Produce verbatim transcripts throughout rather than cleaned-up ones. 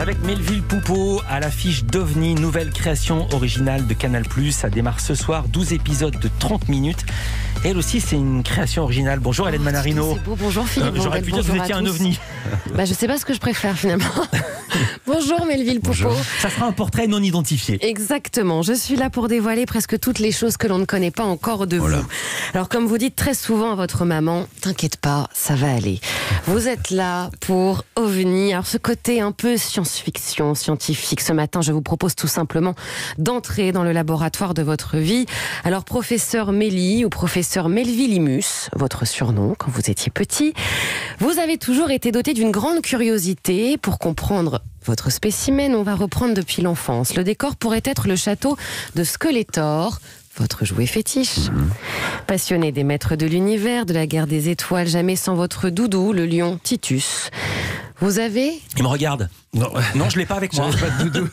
Avec Melville Poupeau à l'affiche d'OVNI, nouvelle création originale de Canal plus. Ça démarre ce soir, douze épisodes de trente minutes. Elle aussi, c'est une création originale. Bonjour Hélène Manarino. C'est beau, bonjour Philippe. Euh, J'aurais pu dire que vous étiez un ovni. Bah, je sais pas ce que je préfère finalement. Bonjour Melville Poupeau. Bonjour. Ça sera un portrait non identifié. Exactement, je suis là pour dévoiler presque toutes les choses que l'on ne connaît pas encore de voilà. vous. Alors comme vous dites très souvent à votre maman, t'inquiète pas, ça va aller. Vous êtes là pour OVNI. Alors ce côté un peu science-fiction, scientifique, ce matin je vous propose tout simplement d'entrer dans le laboratoire de votre vie. Alors professeur Mélie ou professeur Melvillimus, votre surnom quand vous étiez petit, vous avez toujours été doté d'une grande curiosité pour comprendre votre spécimen. On va reprendre depuis l'enfance. Le décor pourrait être le château de Skeletor, votre jouet fétiche. Mmh. Passionné des maîtres de l'univers, de la guerre des étoiles, jamais sans votre doudou, le lion Titus. Vous avez... Il me regarde. Non, non je ne l'ai pas avec moi. Pas de doudou.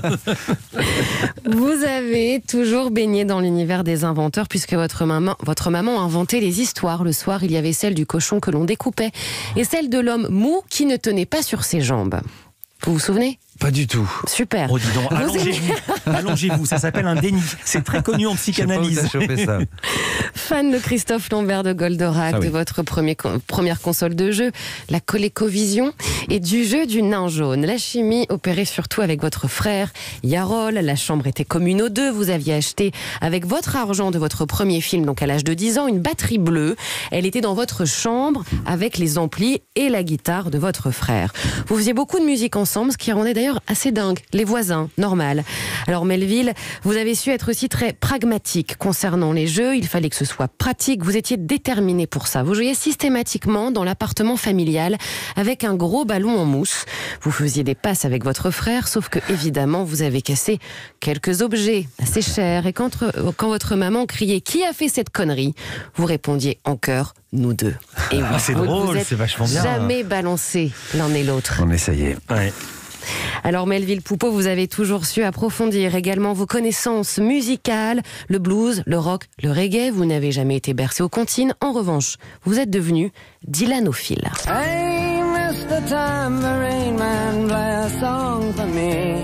Vous avez toujours baigné dans l'univers des inventeurs puisque votre maman, votre maman inventait les histoires. Le soir, il y avait celle du cochon que l'on découpait et celle de l'homme mou qui ne tenait pas sur ses jambes. Vous vous souvenez ? Pas du tout. Super. Oh, dis donc, allongez-vous. Allongez-vous, ça s'appelle un déni. C'est très connu en psychanalyse. Je sais pas où t'as chopé ça. Fan de Christophe Lambert de Goldorak, ah oui. de votre premier, première console de jeu, la ColecoVision, et du jeu du nain jaune. La chimie opérait surtout avec votre frère Yarol. La chambre était commune aux deux. Vous aviez acheté avec votre argent de votre premier film, donc à l'âge de dix ans, une batterie bleue. Elle était dans votre chambre avec les amplis et la guitare de votre frère. Vous faisiez beaucoup de musique ensemble, ce qui rendait d'ailleurs assez dingue. Les voisins, normal. Alors Melville, vous avez su être aussi très pragmatique concernant les jeux. Il fallait que ce soit pratique. Vous étiez déterminé pour ça. Vous jouiez systématiquement dans l'appartement familial avec un gros ballon en mousse. Vous faisiez des passes avec votre frère, sauf que évidemment vous avez cassé quelques objets assez chers. Et quand, quand votre maman criait « Qui a fait cette connerie ?», vous répondiez en chœur « Nous deux ». Et oui, ah, c'est vous, drôle, vous c'est vachement bien. Jamais balancé l'un et l'autre. On essayait. Ouais. Alors Melville Poupeau, vous avez toujours su approfondir également vos connaissances musicales, le blues, le rock, le reggae. Vous n'avez jamais été bercé aux comptines. En revanche, vous êtes devenu Dylanophile. Hey, Mister Tambourine Man, play a song for me.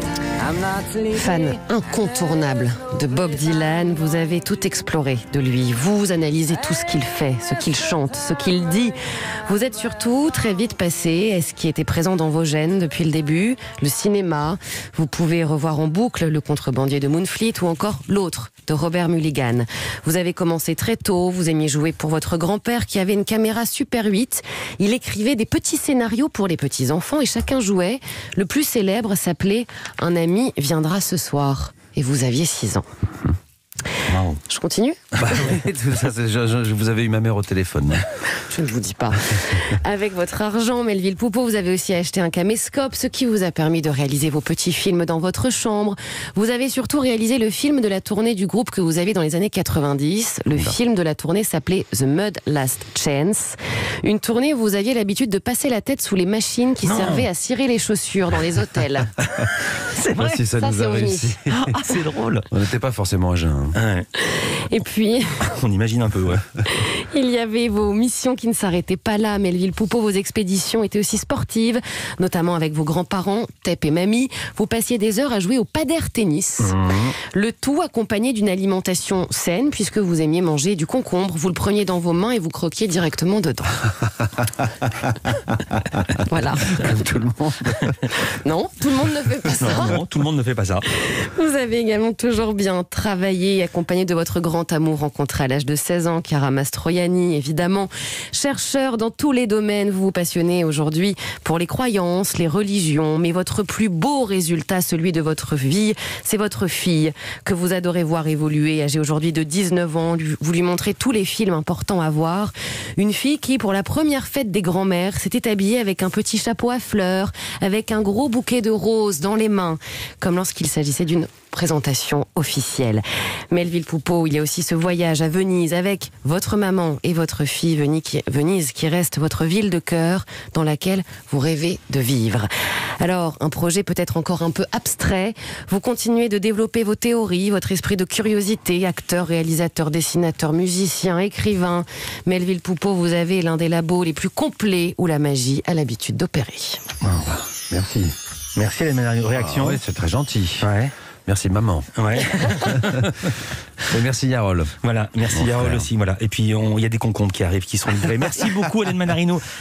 Fan incontournable de Bob Dylan, vous avez tout exploré de lui. Vous analysez tout ce qu'il fait, ce qu'il chante, ce qu'il dit. Vous êtes surtout très vite passé à ce qui était présent dans vos gènes depuis le début, le cinéma. Vous pouvez revoir en boucle Le Contrebandier de Moonfleet ou encore L'Autre de Robert Mulligan. Vous avez commencé très tôt, vous aimiez jouer pour votre grand-père qui avait une caméra Super huit. Il écrivait des petits scénarios pour les petits-enfants et chacun jouait. Le plus célèbre s'appelait Un ami viendra ce soir. Et vous aviez six ans. Wow. Je continue ? Bah oui, tout ça, je, je, je vous avais eu ma mère au téléphone. Je ne vous dis pas. Avec votre argent, Melville Poupeau, vous avez aussi acheté un caméscope, ce qui vous a permis de réaliser vos petits films dans votre chambre. Vous avez surtout réalisé le film de la tournée du groupe que vous aviez dans les années quatre-vingt-dix. Le Oula. film de la tournée s'appelait The Mud Last Chance. Une tournée où vous aviez l'habitude de passer la tête sous les machines qui non. servaient à cirer les chaussures dans les hôtels. C'est vrai, si ça, ça nous a réussi. Ah, c'est drôle. On n'était pas forcément à jeun. Ouais. Et puis... On imagine un peu, ouais. Il y avait vos missions qui ne s'arrêtaient pas là. Melville Poupeau, vos expéditions étaient aussi sportives, notamment avec vos grands-parents, Tep et Mamie. Vous passiez des heures à jouer au padel tennis. Mmh. Le tout accompagné d'une alimentation saine, puisque vous aimiez manger du concombre. Vous le preniez dans vos mains et vous croquiez directement dedans. Voilà. Comme tout le monde. Non, tout le monde ne fait pas ça. Non, non, tout le monde ne fait pas ça. Vous avez également toujours bien travaillé, accompagné de votre grand amour rencontré à l'âge de seize ans, Chiara Mastroianni, évidemment. Chercheur dans tous les domaines, vous vous passionnez aujourd'hui pour les croyances, les religions, mais votre plus beau résultat, celui de votre vie, c'est votre fille, que vous adorez voir évoluer, âgée aujourd'hui de dix-neuf ans. Vous lui montrez tous les films importants à voir. Une fille qui, pour la première fête des grands-mères, s'était habillée avec un petit chapeau à fleurs, avec un gros bouquet de roses dans les mains, comme lorsqu'il s'agissait d'une présentation officielle. Melville Poupeau, il y a aussi ce voyage à Venise avec votre maman et votre fille, Venise qui reste votre ville de cœur dans laquelle vous rêvez de vivre. Alors, un projet peut-être encore un peu abstrait, vous continuez de développer vos théories, votre esprit de curiosité, acteur, réalisateur, dessinateur, musicien, écrivain. Melville Poupeau, vous avez l'un des labos les plus complets où la magie a l'habitude d'opérer. Oh, merci. Merci. Merci Hélène Manarino. Réaction? Ah oui, c'est très gentil. Ouais. Merci maman. Ouais. Et merci Yarol. Voilà, merci Mon Yarol frère. aussi. Voilà. Et puis on- il y a des concombres qui arrivent, qui sont livrés. Merci beaucoup Hélène Manarino.